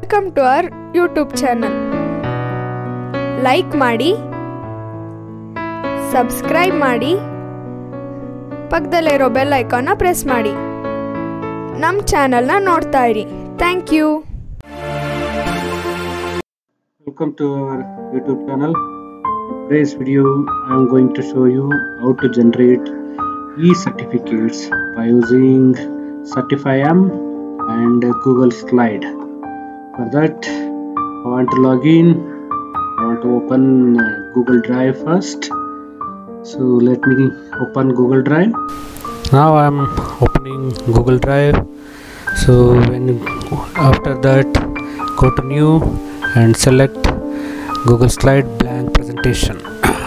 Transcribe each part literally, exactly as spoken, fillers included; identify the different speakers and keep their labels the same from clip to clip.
Speaker 1: Welcome to our YouTube channel. Like ಮಾಡಿ, subscribe ಮಾಡಿ, ಪಕ್ಕದಲ್ಲಿರೋ ಬೆಲ್ ಐಕಾನ್ನ ಪ್ರೆಸ್ ಮಾಡಿ. ನಮ್ಮ ಚಾನಲ್ನ ನೋಡ್ತಾ ಇರಿ. Thank you.
Speaker 2: Welcome to our YouTube channel. In today's video, I am going to show you how to generate e-certificates by using CertifyM and Google Slide. For that, I want to log in. I want to open uh, Google Drive first. So let me open Google Drive. Now I am opening Google Drive. So when after that, go to New and select Google Slide blank presentation.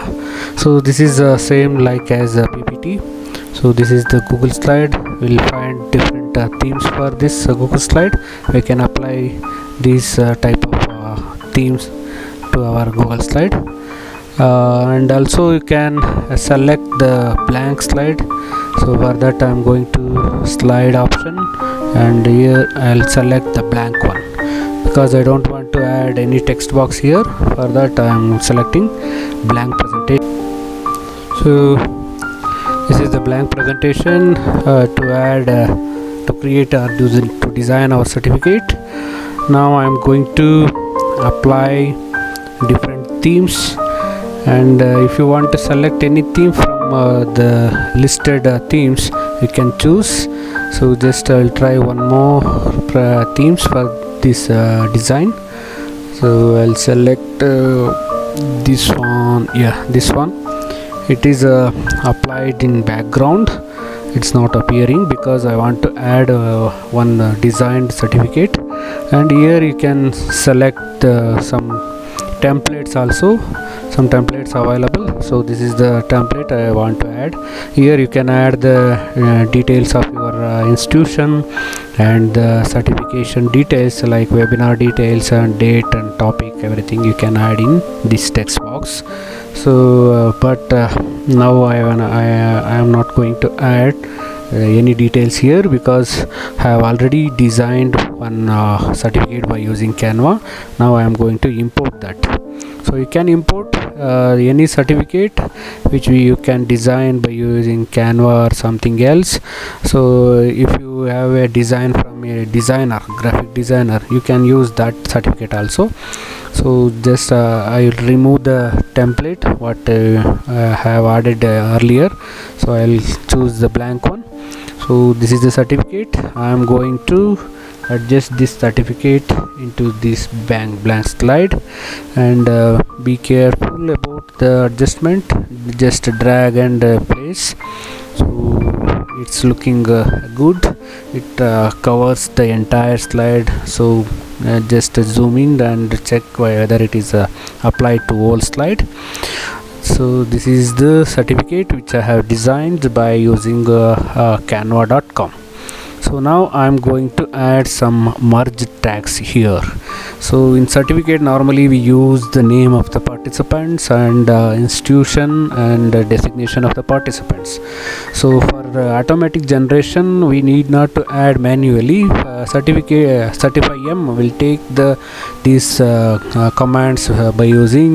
Speaker 2: So this is uh, same like as a P P T. So this is the Google Slide. We'll find different uh, themes for this uh, Google Slide. We can apply these uh, type of uh, themes to our Google Slide, uh, and also you can uh, select the blank slide. So for that I am going to slide option, and here I'll select the blank one because I don't want to add any text box here. For that I am selecting blank presentation. So this is the blank presentation uh, to add uh, to create or to design our certificate. Now I am going to apply different themes, and uh, if you want to select any theme from uh, the listed uh, themes, you can choose. So just I'll try one more uh, themes for this uh, design. So I'll select uh, this one. Yeah, this one. It is uh, applied in background. It's not appearing because I want to add uh, one uh, designed certificate. And here you can select uh, some templates also. Some templates available. So this is the template I want to add. Here you can add the uh, details of your uh, institution and the certification details like webinar details and date and topic. Everything you can add in this text box. So uh, but uh, now I, I, I am not going to add uh, any details here because I have already designed one uh, certificate by using Canva. Now I am going to import that. So you can import uh, any certificate which we, you can design by using Canva or something else. So if you have a design from a designer, graphic designer, you can use that certificate also. So just uh, I will remove the template what uh, I have added uh, earlier. So I will choose the blank one. So this is the certificate. I am going to adjust this certificate into this blank blank slide, and uh, be careful about the adjustment. Just drag and uh, place. So it's looking uh, good. It uh, covers the entire slide. So uh, just uh, zoom in and check whether it is uh, applied to whole slide. So this is the certificate which I have designed by using uh, uh, canva dot com. So now I am going to add some merge tags here. So in certificate normally we use the name of the participants and uh, institution and uh, designation of the participants. So for uh, automatic generation we need not to add manually. Uh, certificate uh, CertifyM will take the these uh, uh, commands uh, by using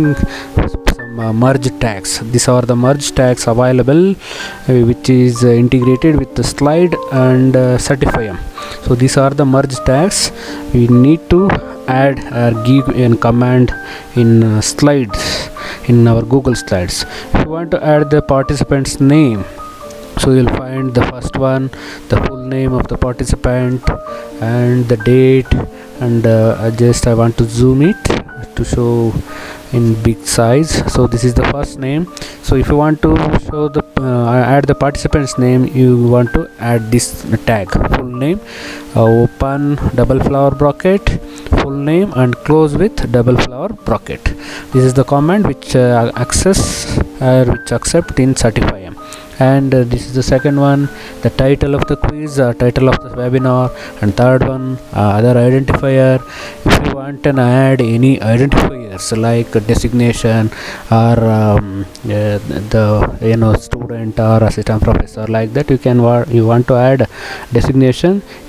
Speaker 2: Uh, merge tags. These are the merge tags available uh, which is uh, integrated with the slide and uh, CertifyM. So these are the merge tags. We need to add or give a command in uh, slides in our Google Slides. If you want to add the participant's name, so you'll find the first one, the full name of the participant and the date, and uh, just I want to zoom it to show in big size. So this is the first name. So if you want to show the uh, add the participant's name, you want to add this tag, full name, uh, open double flower bracket, full name, and close with double flower bracket. This is the command which uh, access or uh, which accept in CertifyM. And uh, this is the second one, the title of the quiz, uh, title of the webinar, and third one, uh, other identifier. If you want to add any identifiers like designation or um, uh, the you know student or assistant professor like that, you can wa you want to add designation, you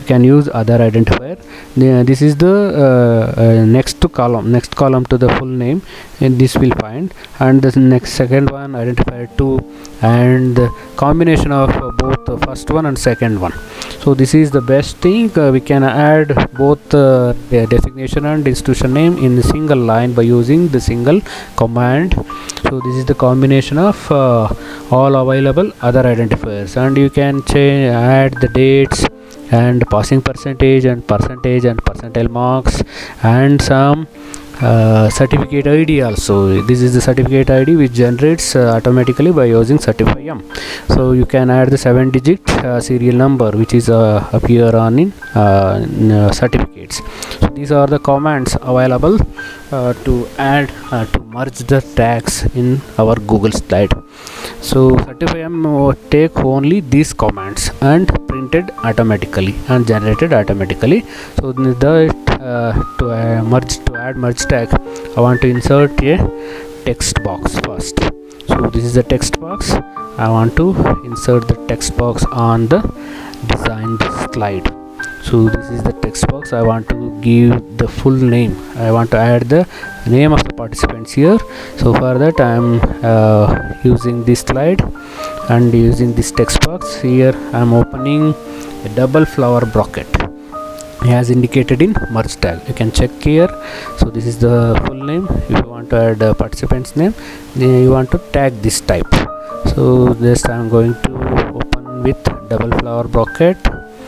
Speaker 2: you can use other identifier. The, this is the uh, uh, next to column next column to the full name, and this will find, and the next second one identifier two, and the combination of uh, both the first one and second one. So this is the best thing. Uh, we can add both uh, the designation and institution name in a single line by using the single command. So this is the combination of uh, all available other identifiers, and you can change add the dates and passing percentage and percentage and percentile marks and some uh, certificate I D also. This is the certificate I D which generates uh, automatically by using certify M. So you can add the seven digit uh, serial number which is uh, appear on in, uh, in uh, certificates. So these are the commands available uh, to add uh, to merge the tags in our Google slide. So certify M uh, take only these commands and printed automatically and generated automatically. So the uh, to uh, merge to add merge tag, I want to insert a text box first. So this is the text box. I want to insert the text box on the design slide. So this is the text box. I want to give the full name. I want to add the name of the participants here. So for that I am uh, using this slide and using this text box. Here I am opening a double flower bracket as indicated in merge tag. You can check here. So this is the full name. If you want to add a participant's name, then you want to tag this type. So this I am going to open with double flower bracket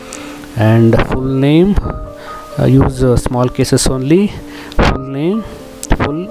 Speaker 2: and full name. Uh, use uh, small cases only. Full name, full,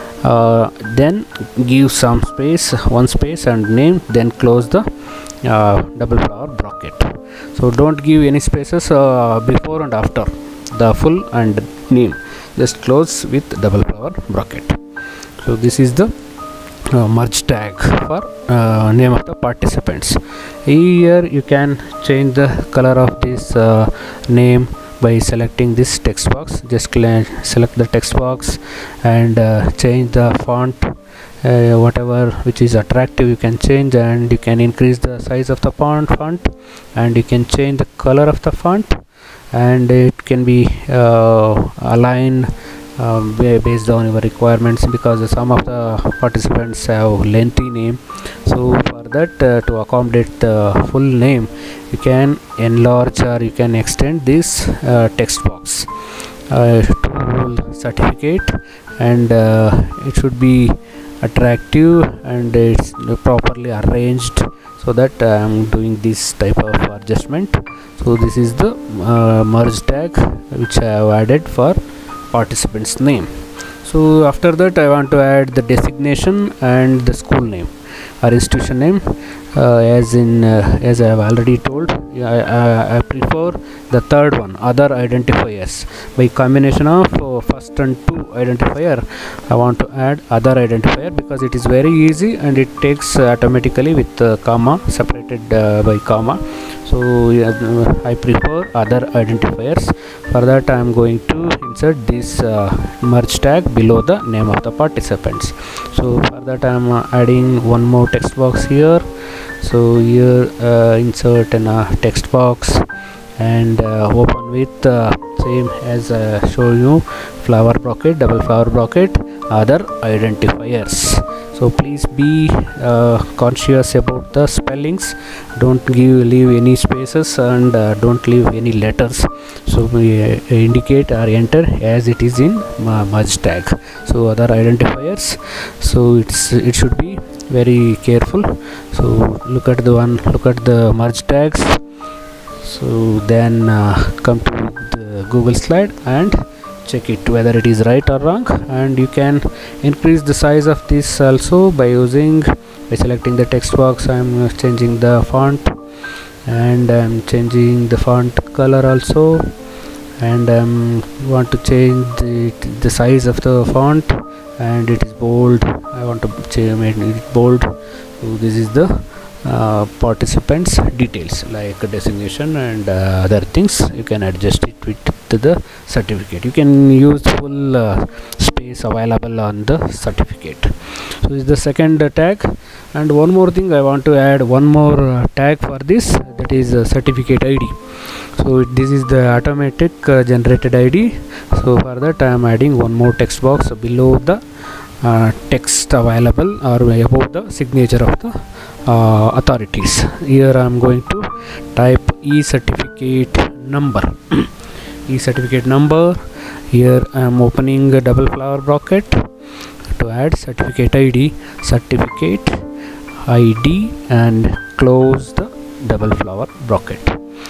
Speaker 2: uh, then give some space, one space and name, then close the uh, double flower bracket. So don't give any spaces uh, before and after the full and name, just close with double flower bracket. So this is the uh, merge tag for uh, name of the participants. Here you can change the color of this uh, name by selecting this text box. Just select the text box and uh, change the font, uh, whatever which is attractive you can change, and you can increase the size of the font font and you can change the color of the font, and it can be uh, aligned um, based on your requirements, because some of the participants have lengthy name. So for that uh, to accommodate the full name, you can enlarge or you can extend this uh, text box uh, to whole certificate, and uh, it should be attractive and it's properly arranged, so that I am doing this type of adjustment. So this is the uh, merge tag which I have added for participant's name. So after that I want to add the designation and the school name or institution name. Uh, as in uh, as I have already told, I, I, I prefer the third one, other identifiers. By combination of uh, first and two identifier, I want to add other identifier because it is very easy and it takes uh, automatically with uh, comma, separated uh, by comma. So uh, I prefer other identifiers. For that I am going to insert this uh, merge tag below the name of the participants. So for that I am uh, adding one more text box here. So here uh, insert a uh, text box and uh, open with uh, same as uh, show you flower bracket, double flower bracket, other identifiers. So please be uh, conscious about the spellings. Don't give leave any spaces and uh, don't leave any letters. So we uh, indicate or enter as it is in uh, merge tag. So other identifiers. So it's it should be very careful. So look at the one. Look at the merge tags. So then uh, come to the Google slide and check it whether it is right or wrong, and you can increase the size of this also by using by selecting the text box. I am changing the font and I am changing the font color also, and I um, want to change the, the size of the font, and it is bold. I want to change it bold. So this is the uh, participants details like designation and uh, other things. You can adjust it with to the certificate. You can use full uh, space is available on the certificate. So this is the second uh, tag. And one more thing, I want to add one more uh, tag for this, that is uh, certificate I D. So this is the automatic uh, generated I D. So for that I am adding one more text box below the uh, text available or above the signature of the uh, authorities. Here I am going to type e-certificate number. E-certificate number. Here I am opening a double flower bracket to add certificate I D, certificate I D, and close the double flower bracket.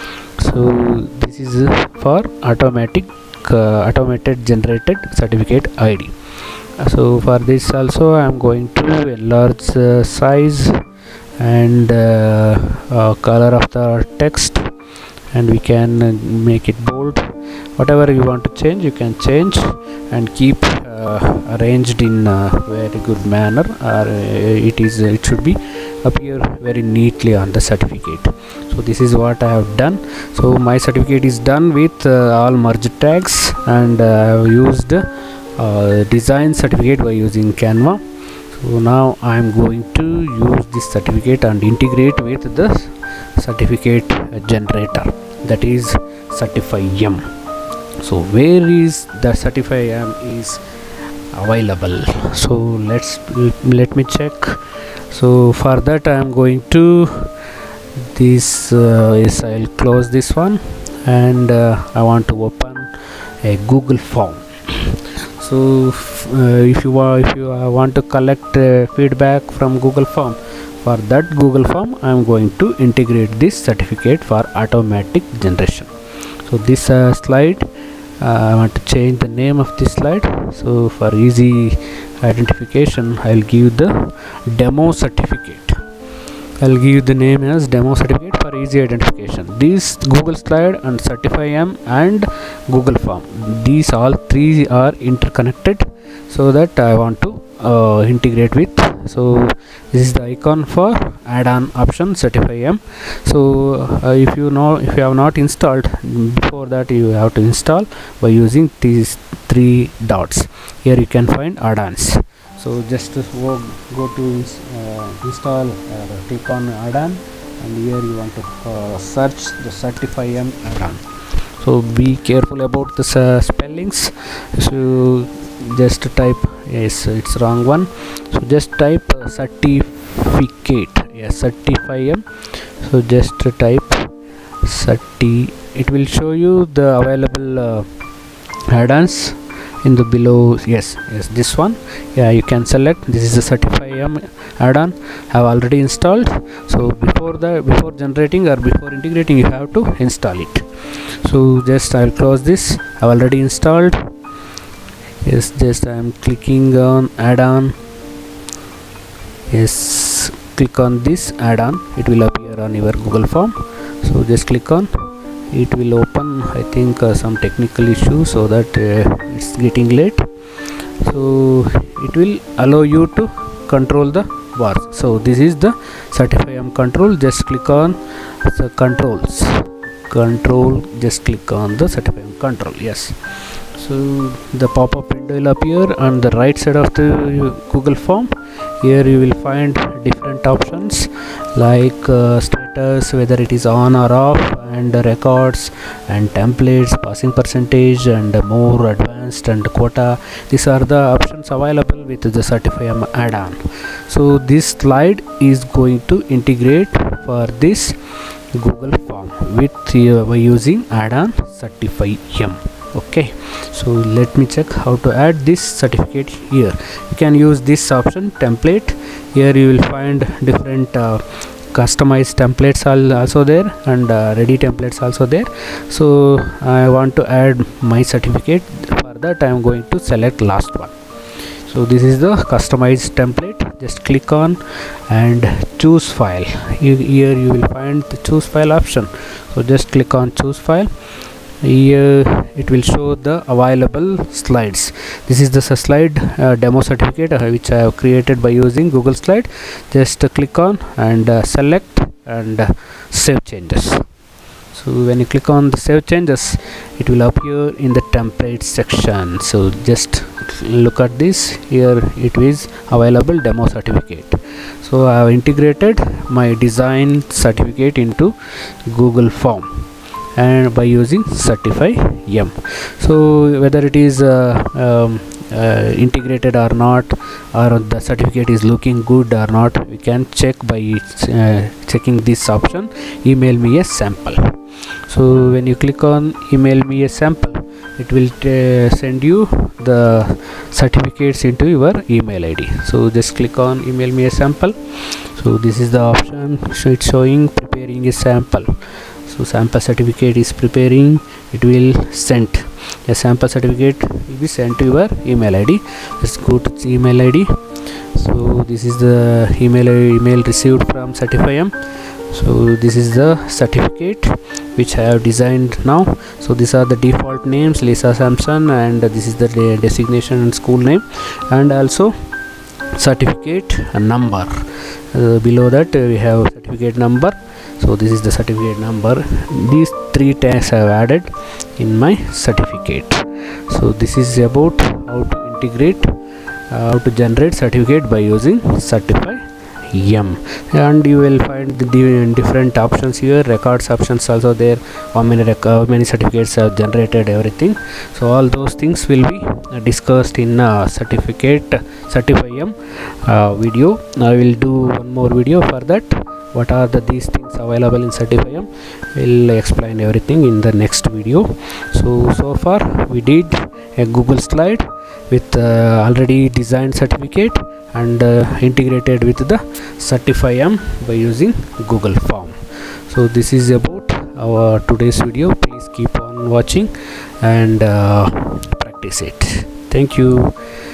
Speaker 2: So this is for automatic uh, automated generated certificate I D. So for this also I am going to enlarge the size and uh, uh, color of the text, and we can uh, make it bold. Whatever you want to change, you can change and keep uh, arranged in a very good manner, or uh, it is it should be appear very neatly on the certificate. So this is what I have done. So my certificate is done with uh, all merged tags, and uh, I have used uh, design certificate by using Canva. So now I am going to use this certificate and integrate with the certificate generator, that is CertifyM. So where is the CertifyM is available? So let's let me check. So for that I am going to this uh, is I'll close this one, and uh, I want to open a Google form. So uh, if you are if you uh, want to collect uh, feedback from Google form, for that Google form I am going to integrate this certificate for automatic generation. So this uh, slide, uh, I want to change the name of this slide. So for easy identification, I'll give the demo certificate. I'll give the name as demo certificate for easy identification. This Google slide and CertifyM and Google form, these all three are interconnected, so that I want to uh, integrate with. So this is the icon for add-on option CertifyM. So uh, if you know if you have not installed, before that you have to install by using these three dots. Here you can find add-ons. So just go, go to uh, install, uh, click on add-on, and here you want to uh, search the CertifyM add-on. So be careful about the uh, spellings. So just type, yes, it's wrong one. So just type uh, certificate, yes, CertifyM. So just type certi. It will show you the available uh, add-ons in the below. Yes, yes, this one. Yeah, you can select. This is the CertifyM add-on I have already installed. So before the before generating or before integrating, you have to install it. So just I'll close this. I've already installed. Yes, just I am clicking on add-on. Yes, click on this add-on. It will appear on your Google form. So just click on. It will open. I think uh, some technical issue, so that uh, it's getting late. So it will allow you to control the bars. So this is the CertifyM control. Just click on the controls. Control. Just click on the CertifyM control. Yes. So the pop-up window will appear on the right side of the Google form. Here you will find different options like uh, status, whether it is on or off, and uh, records and templates, passing percentage, and uh, more advanced and quota. These are the options available with the CertifyM add-on. So this slide is going to integrate for this Google form with uh, by using add-on CertifyM. Okay, so let me check how to add this certificate here. You can use this option template. Here you will find different uh, customized templates are also there, and uh, ready templates also there. So I want to add my certificate. For that I am going to select last one. So this is the customized template. Just click on and choose file. You, here you will find the choose file option. So just click on choose file. Here it will show the available slides. This is the slide uh, demo certificate uh, which I have created by using Google Slide. Just uh, click on and uh, select and uh, save changes. So when you click on the save changes, it will appear in the template section. So just look at this, here it is available demo certificate. So I have integrated my design certificate into Google Form and by using Certify M. So whether it is uh, um, uh, integrated or not, or the certificate is looking good or not, we can check by uh, checking this option, email me a sample. So when you click on email me a sample, it will uh, send you the certificates into your email I D. So just click on email me a sample. So this is the option, so it's showing preparing a sample. So sample certificate is preparing, it will send a sample certificate will be sent to your email I D. Let's go to email I D. So this is the email email received from Certify M. So this is the certificate which I have designed now. So these are the default names, Lisa Sampson, and this is the de designation and school name, and also certificate number. Uh, below that uh, we have certificate number. So this is the certificate number. These three tags I have added in my certificate. So this is about how to integrate, uh, how to generate certificate by using Certify M. And you will find the different options here, records options also there, how many how many certificates have generated, everything. So all those things will be uh, discussed in uh, certificate Certify M uh, video. I will do one more video for that. What are the these things available in Certify M? We'll explain everything in the next video. So so far we did a Google slide with uh, already designed certificate and uh, integrated with the Certify M by using Google Form. So this is about our today's video. Please keep on watching and uh, practice it. Thank you.